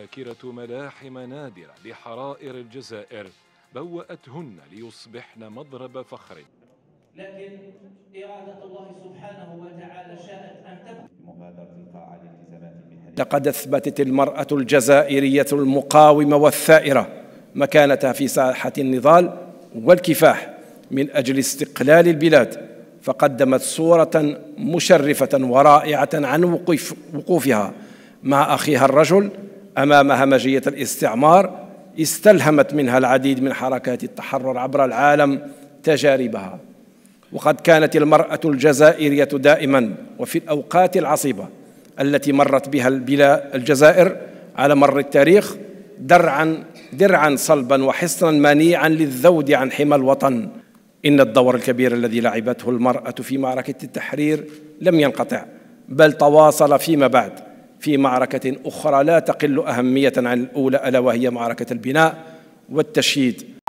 الذاكرة ملاحم نادرة لحرائر الجزائر بوأتهن ليصبحن مضرب فخر. لكن إرادة الله سبحانه وتعالى شاءت أن تبقى مغادرة القاعة لالتزامات المهنية. لقد أثبتت المرأة الجزائرية المقاومة والثائرة مكانتها في ساحة النضال والكفاح من أجل استقلال البلاد، فقدمت صورة مشرفة ورائعة عن وقوفها مع أخيها الرجل أمام همجية الاستعمار استلهمت منها العديد من حركات التحرر عبر العالم تجاربها. وقد كانت المرأة الجزائرية دائما وفي الأوقات العصيبة التي مرت بها الجزائر على مر التاريخ درعا صلبا وحصنا منيعا للذود عن حمى الوطن. إن الدور الكبير الذي لعبته المرأة في معركة التحرير لم ينقطع، بل تواصل فيما بعد في معركة أخرى لا تقل أهمية عن الأولى، ألا وهي معركة البناء والتشييد.